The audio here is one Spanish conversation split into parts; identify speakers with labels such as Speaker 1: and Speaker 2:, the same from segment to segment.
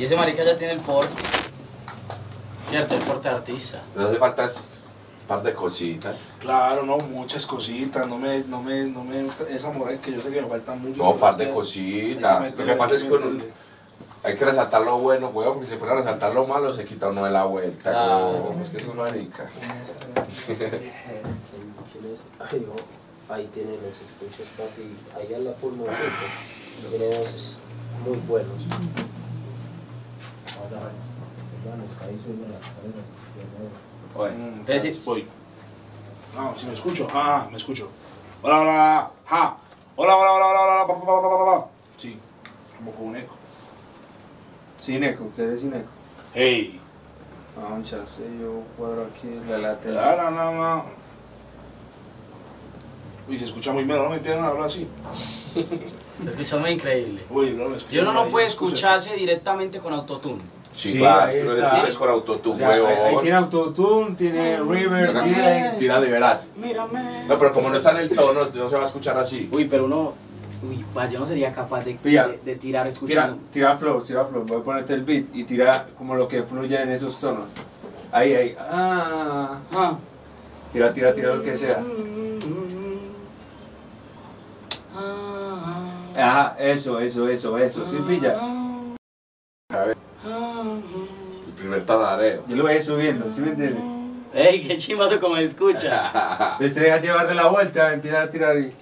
Speaker 1: Y ese marica ya tiene el porte. Cierto, el porte de artista.
Speaker 2: No hace falta un par de cositas.
Speaker 3: Claro, no, muchas cositas. No me esa moral que yo sé que me faltan mucho.
Speaker 2: No, un par de cositas. Lo que pasa es que hay que resaltar lo bueno, weón, porque si se pone a resaltar lo malo, se quita uno de la vuelta. Es que eso es marica.
Speaker 4: Ahí tiene los estuches, papi. Ahí en la pulmón, tiene esos muy buenos.
Speaker 1: Entonces,
Speaker 3: voy. No, si me escucho. Me escucho. Hola, hola, ja. Hola, hola, hola, hola, hola, hola. Sí, como con un eco.
Speaker 5: Sin eco, ¿quieres sin eco?
Speaker 3: Hey.
Speaker 5: Ah, un chance, yo cuadro aquí la latencia.
Speaker 3: No. Uy, se escucha muy bien, no me entienden hablar así.
Speaker 1: te escuchas muy increíble.
Speaker 3: Uy, no me escucho.
Speaker 1: Y uno no puede escucharse directamente con autotune.
Speaker 2: Sí,
Speaker 5: Sí,
Speaker 2: claro,
Speaker 5: ahí
Speaker 2: lo
Speaker 5: está.
Speaker 2: es con autotune,
Speaker 5: O sea, ahí
Speaker 2: weón.
Speaker 5: tiene autotune, tiene reverb, tiene...
Speaker 2: Tírale, verás.
Speaker 1: Mírame.
Speaker 2: No, pero como no está en el tono, no se va a escuchar así.
Speaker 1: Uy, pero uno... Uy, yo no sería capaz de
Speaker 5: Pilla.
Speaker 1: tirar escuchando.
Speaker 5: Tira flow. Voy a ponerte el beat y tira como lo que fluye en esos tonos. Ahí. Tira lo que sea. Ajá, eso. ¿Sí pilla?
Speaker 2: El primer tarareo.
Speaker 5: Yo lo voy a ir subiendo, ¿sí me entiendes?
Speaker 1: ¡Ey, qué chimbazo como escucha!
Speaker 5: Entonces te dejas llevar de la vuelta, empiezas a tirar y...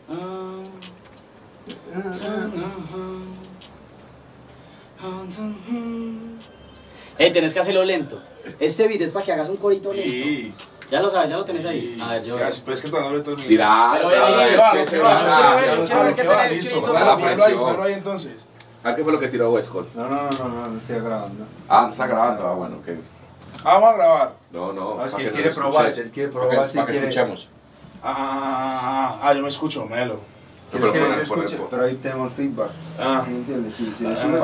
Speaker 1: Tenés que hacerlo lento. Este beat es para que hagas un corito lento.
Speaker 3: Sí.
Speaker 1: Ya lo sabes, ya lo tenés ahí. A ver, yo...
Speaker 3: Pero es que todavía no lo termino.
Speaker 2: Tira,
Speaker 1: Pero
Speaker 3: ¿Qué va?
Speaker 1: tenés
Speaker 3: Listo.
Speaker 1: escrito.
Speaker 3: Ponlo ahí entonces.
Speaker 2: ¿A qué fue lo que tiró Westcott?
Speaker 5: No estoy grabando.
Speaker 2: Ah, está grabando. Ah, bueno, ok.
Speaker 3: Vamos a grabar.
Speaker 2: No.
Speaker 5: No, es
Speaker 2: para
Speaker 5: que él
Speaker 2: no
Speaker 5: quiere
Speaker 2: lo
Speaker 5: probar,
Speaker 2: escuches.
Speaker 5: él quiere probar si
Speaker 2: Para que
Speaker 5: quiere...
Speaker 2: escuchemos.
Speaker 3: Yo me escucho, Melo.
Speaker 5: ¿Quieres que
Speaker 2: Pero
Speaker 5: se escuche? Pero ahí tenemos feedback. ¿Sí me entiendes? Si le subes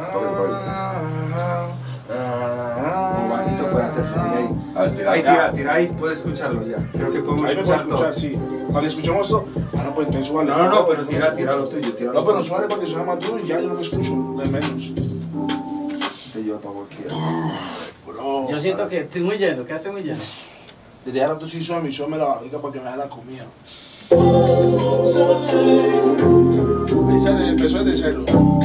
Speaker 5: como bajito puede hacer ahí.
Speaker 2: A ver, tira.
Speaker 5: Tira ahí, puedes escucharlo ya. Creo que podemos
Speaker 3: Ahí me puedo
Speaker 5: escuchar todo.
Speaker 3: escuchar, sí. Cuando escuchemos esto, no, pues entonces súbale.
Speaker 5: No, pero tira lo tuyo,
Speaker 3: No, pero súbale para que suene más duro y ya yo no me escucho, de menos.
Speaker 5: Te llevo para cualquiera.
Speaker 3: Bro,
Speaker 1: Yo siento que estoy muy lleno, quedaste muy lleno.
Speaker 3: desde ahora tú sí súbeme la barriga para que me haga la comida. Ahí sale, empezó desde cero.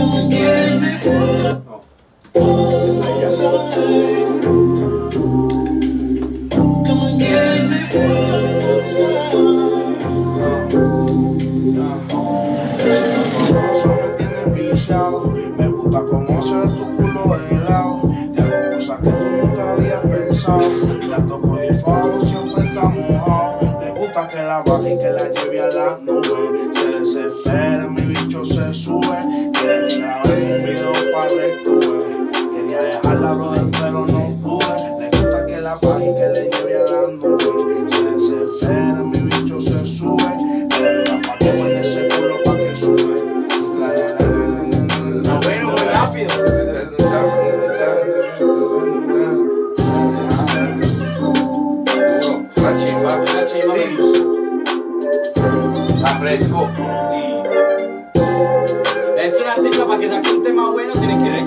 Speaker 5: No. Ahí ya.
Speaker 3: Me gusta conocer tu culo helado. Te hago cosas que tú nunca habías pensado. La toco y suave, siempre está mojado. Me gusta que la baje y que la lleve a la nube. Se desespera, mi bicho se sube. Quiere grabar un video para que tú veas. Quería dejarla, brother, pero no pude. Le gusta que la baje y que le lleve a la nube. Se desespera, mi bicho se sube. Quiere grabar en ese culo para que sube.
Speaker 1: Bueno, muy rápido.
Speaker 2: Duro, la chimba. Está fresco.
Speaker 1: Es que un artista para que saque un tema bueno tiene que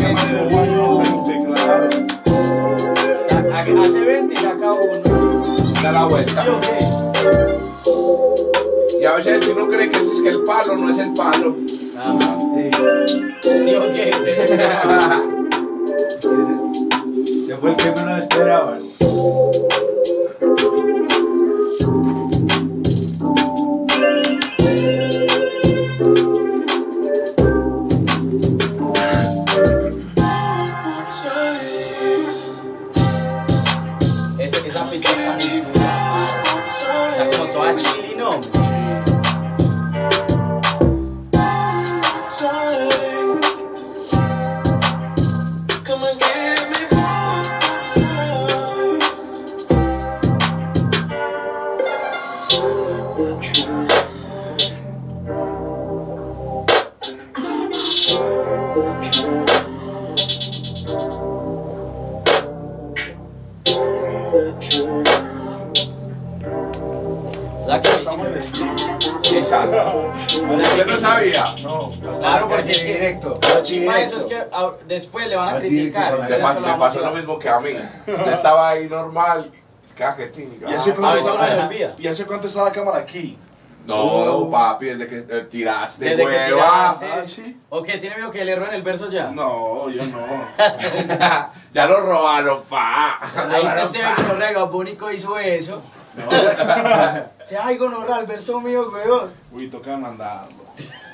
Speaker 1: hace 20 y saca uno.
Speaker 2: Da la vuelta.
Speaker 1: ¿Sí o qué?
Speaker 2: Y a veces uno cree que es que el palo no es el palo.
Speaker 1: Ajá. ¿Sí o qué?
Speaker 5: Se fue el que menos esperaban.
Speaker 1: Esa pista está muy dura. Está como toda chili, ¿no?
Speaker 2: Quizás. Yo no sabía.
Speaker 3: No.
Speaker 1: Claro, porque es que
Speaker 5: directo.
Speaker 1: lo chimba de eso es que después le van a criticar.
Speaker 2: Me pasó lo mismo que a mí. Yo estaba ahí normal. Es que
Speaker 3: ¿Y hace
Speaker 1: A
Speaker 3: cuánto
Speaker 1: veces uno se
Speaker 3: está,
Speaker 1: olvida.
Speaker 3: ¿y hace cuánto está la cámara aquí?
Speaker 2: No, papi, desde que tiraste,
Speaker 1: Desde que
Speaker 2: hueva.
Speaker 1: tiraste.
Speaker 3: Ah, sí.
Speaker 1: ¿O qué? ¿Tiene miedo que le error en el verso ya?
Speaker 3: No, yo no.
Speaker 2: Ya lo robaron, pa.
Speaker 1: Ahí está este gonorrea, Bónico hizo eso. Se ay gonorrea, el verso mío, weón.
Speaker 3: Uy, toca mandarlo.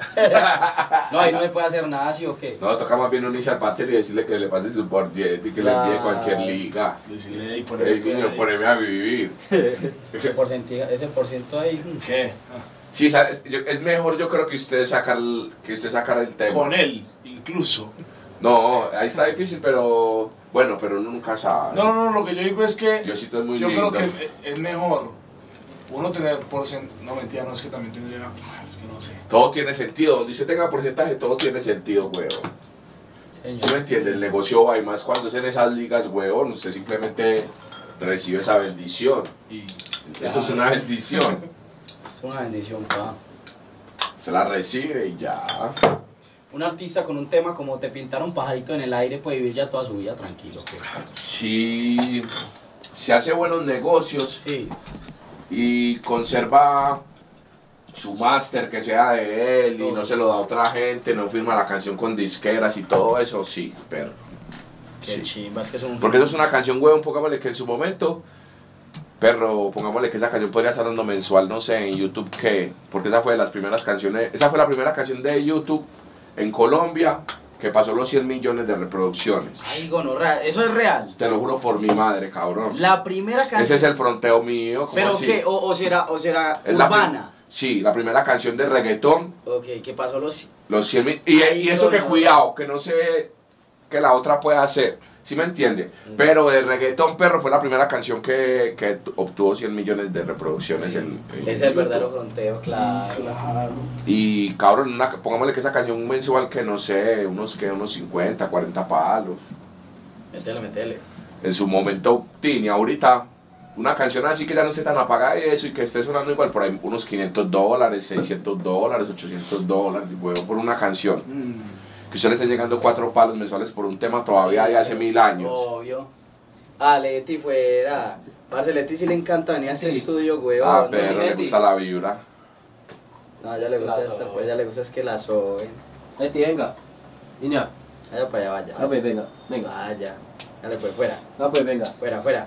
Speaker 1: No, ahí no me puede hacer nada, ¿sí o qué?
Speaker 2: No, toca más bien unirse al parcel y decirle que le pase su por ciento y que le envíe cualquier liga.
Speaker 3: Decirle ahí,
Speaker 2: Ey, niño, poneme a vivir.
Speaker 1: Ese porciento ahí.
Speaker 3: ¿Qué?
Speaker 2: Sí, ¿sabes? Es mejor yo creo que usted sacar el tema.
Speaker 3: Con él, incluso.
Speaker 2: No, ahí está difícil, pero bueno, pero uno nunca sabe.
Speaker 3: No, lo que yo digo es que
Speaker 2: Diosito es muy
Speaker 3: yo
Speaker 2: lindo.
Speaker 3: creo que es mejor uno tener porcentaje. No, mentira, no, es que también tendría. Es que no sé.
Speaker 2: Todo tiene sentido. Donde usted tenga porcentaje, todo tiene sentido, huevón. ¿Sí me entiende? El negocio va y más cuando es en esas ligas, huevón. Usted simplemente recibe esa bendición.
Speaker 3: Y
Speaker 2: Eso es una bendición.
Speaker 1: Es una bendición, pa.
Speaker 2: Se la recibe y ya.
Speaker 1: Un artista con un tema como Te pintaron pajarito en el aire puede vivir ya toda su vida tranquilo. ¿Qué?
Speaker 2: Si se hace buenos negocios
Speaker 1: Sí.
Speaker 2: y conserva su máster que sea de él y no se lo da a otra gente, no firma la canción con disqueras y todo eso, sí, pero
Speaker 1: Qué
Speaker 2: sí.
Speaker 1: chimba, es que es un...
Speaker 2: Porque eso es una canción, huevón, pongámosle que en su momento, perro, pongámosle que esa canción podría estar dando mensual, no sé, en YouTube, ¿qué? Porque esa fue de las primeras canciones, esa fue la primera canción de YouTube en Colombia que pasó los 100 millones de reproducciones.
Speaker 1: Ay, gonorrea, eso es real.
Speaker 2: Te lo juro por mi madre, cabrón.
Speaker 1: La primera canción...
Speaker 2: Ese es el fronteo mío. ¿Cómo
Speaker 1: ¿Pero
Speaker 2: así?
Speaker 1: qué? ¿O será
Speaker 2: Es la
Speaker 1: urbana?
Speaker 2: Sí, la primera canción de reggaetón,
Speaker 1: Ok, ¿qué pasó los...
Speaker 2: los 100 mil. Y,
Speaker 1: Ay,
Speaker 2: y eso
Speaker 1: no,
Speaker 2: que
Speaker 1: no.
Speaker 2: cuidado, que no sé que la otra pueda hacer. ¿Sí me entiende? Pero de reggaetón, perro, fue la primera canción que obtuvo 100 millones de reproducciones en
Speaker 1: Es el verdadero fronteo, claro.
Speaker 3: claro.
Speaker 2: Y cabrón, pongámosle que esa canción mensual que no sé, unos 50, 40 palos.
Speaker 1: Métele.
Speaker 2: En su momento, Tini, ahorita, una canción así que ya no esté tan apagada y eso, y que esté sonando igual por ahí unos $500, $600, $800, huevo, por una canción. Que usted le esté llegando 4 palos mensuales por un tema todavía de hace 1000 años.
Speaker 1: Obvio. A Leti fuera. Parce, Leti sí le encanta venir a este estudio, güey.
Speaker 2: Ah, pero le gusta la vibra.
Speaker 1: No, ya le gusta esta, pues ya le gusta es que la soben.
Speaker 4: Leti, venga. Niña.
Speaker 1: Vaya para allá, vaya.
Speaker 4: Ah, pues venga.
Speaker 1: Vaya. Dale, pues, fuera.
Speaker 4: Ah, pues venga.
Speaker 1: Fuera.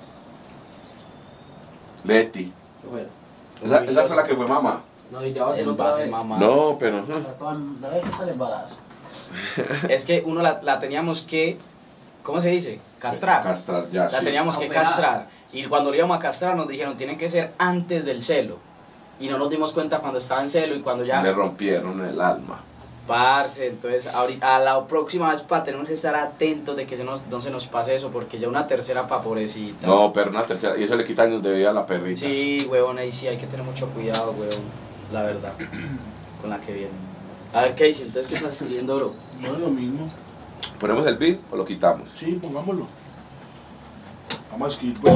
Speaker 2: Betty.
Speaker 4: Fuera.
Speaker 2: Esa fue la que fue mamá.
Speaker 4: No, y ya va a ser
Speaker 1: Él va
Speaker 4: otra
Speaker 1: a ser
Speaker 4: vez.
Speaker 1: mamá.
Speaker 2: No, pero.
Speaker 4: La vez que sale embarazo.
Speaker 1: Es que uno la teníamos que, ¿cómo se dice? Castrar.
Speaker 2: Castrar, ya.
Speaker 1: La
Speaker 2: Sí.
Speaker 1: teníamos que
Speaker 4: Operar.
Speaker 1: castrar. Y cuando lo íbamos a castrar nos dijeron, tiene que ser antes del celo. Y no nos dimos cuenta cuando estaba en celo y cuando ya...
Speaker 2: Le rompieron el alma.
Speaker 1: Parce, entonces ahorita, a la próxima vez tenemos que estar atentos de que no se nos pase eso, porque ya una tercera pa' pobrecita.
Speaker 2: No, pero una tercera. Y eso le quita años de vida a la perrita.
Speaker 1: Sí, huevón, ahí sí hay que tener mucho cuidado, huevón. La verdad. Con la que viene. A ver, Casey, entonces, ¿qué estás escribiendo, bro?
Speaker 3: No es lo mismo.
Speaker 2: ¿Ponemos el beat o lo quitamos?
Speaker 3: Sí, pongámoslo. Vamos a escribir.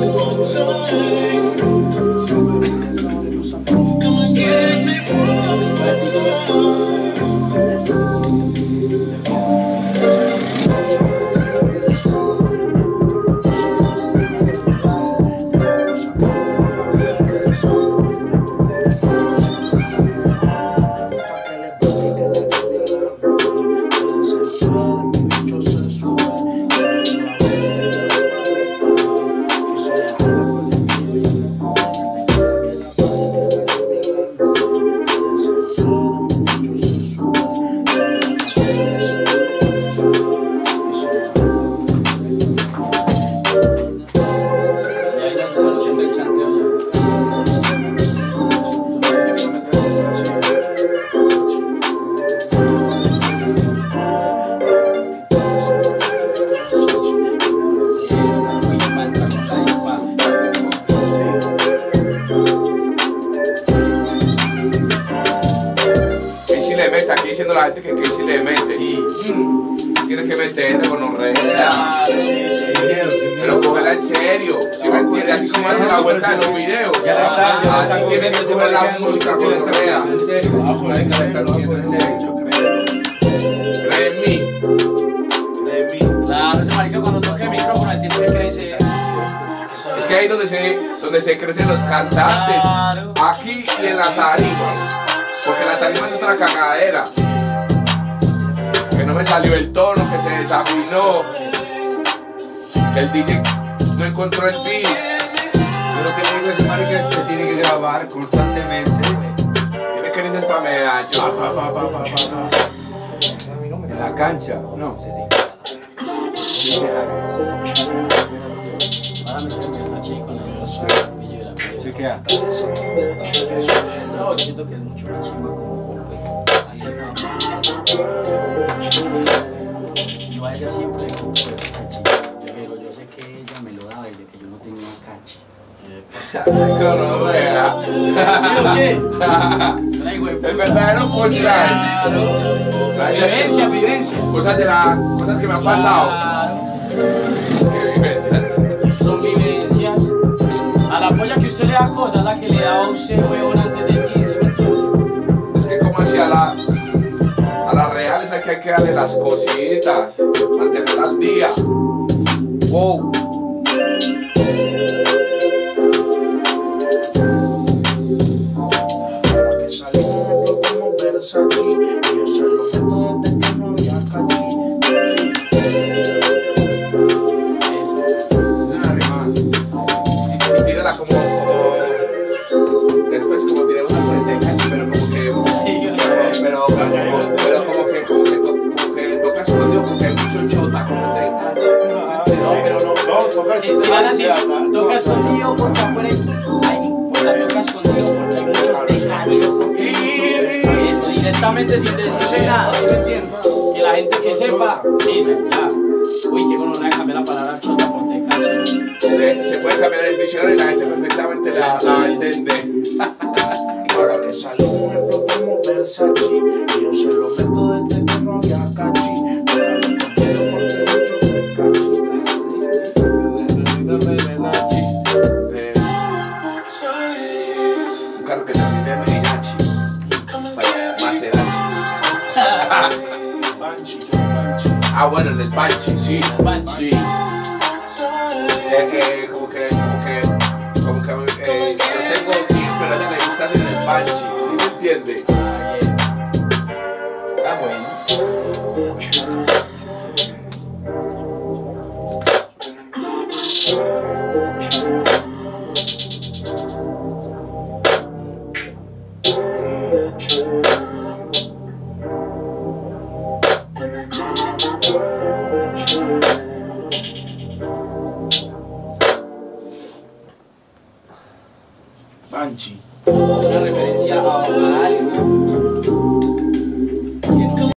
Speaker 1: Y ahí ya estamos haciendo el chanteo ya. Sí, es una buena entra con la hija.
Speaker 2: Casey le mete, aquí diciendo la gente que Casey le mete.
Speaker 1: Sí.
Speaker 2: tiene que meterle gonorrea.
Speaker 1: Claro, sí.
Speaker 2: Pero cógela en serio, ¿sí me entiendes? Así como hace la vuelta de los videos. Así tiene que coger la música gonorrea. Cree en mí.
Speaker 1: Claro, ese marica cuando toque el micrófono él tiene que crecer.
Speaker 2: Es que ahí donde se crecen los cantantes,
Speaker 1: Claro.
Speaker 2: aquí y en la tarima, porque la tarima es otra cagadera, que no me salió el tono, que se desafinó, que el DJ no encontró el beat.
Speaker 5: Yo lo que le digo a ese marica es que tiene que grabar constantemente.
Speaker 2: Tiene que irse para medallo.
Speaker 5: En la cancha, no.
Speaker 1: Ahora meterme esa chica con la voz.
Speaker 5: Chequea.
Speaker 1: No, yo siento que es mucho la chimba como golpe. Así yo a ella siempre le compro el cachi, pero yo sé que ella me lo da desde que yo no tenía cachi.
Speaker 2: El verdadero punchline.
Speaker 1: Vivencia.
Speaker 2: Cosas que me han pasado. ¿Qué vivencias?
Speaker 1: Son vivencias. A la polla que usted le da cosas, la que le daba a usted, huevón, antes de ti, ¿sí me entiende?
Speaker 2: Es que como así a las reales hay que darle las cositas, mantenerlas al día. Wow.
Speaker 3: Que salimos explotamos Versace y yo se lo meto desde que no había cachi.
Speaker 2: Y tírala como después como tiremos al frente de cachi, pero como que toca escondido porque hay mucho chota como de cachi.
Speaker 1: Tiran así, toca escondido porque afuera hay, o sea, toca escondido porque hay muchos de cachi, porque hay muchos, eso, directamente sin decirle nada, ¿sí me entiendes? Que la gente que sepa, dice, ya, uy, que bueno, no hay que cambiar la palabra chota por de cachi.
Speaker 2: Se puede cambiar el diccionario y la gente perfectamente la va a entender.
Speaker 3: Ahora que salimos explotamos Versace y yo se lo meto desde que no había cachi.
Speaker 2: Un carro que termine en Hachi. Maserati. Ah, bueno, en el Banshee, sí.
Speaker 1: Banshee.
Speaker 2: Sí. Como que yo tengo Jeep, pero a ella le gusta en el Banshee, ¿sí me entiende?
Speaker 1: Está bueno.
Speaker 3: Banshee.
Speaker 1: Una referencia a algo.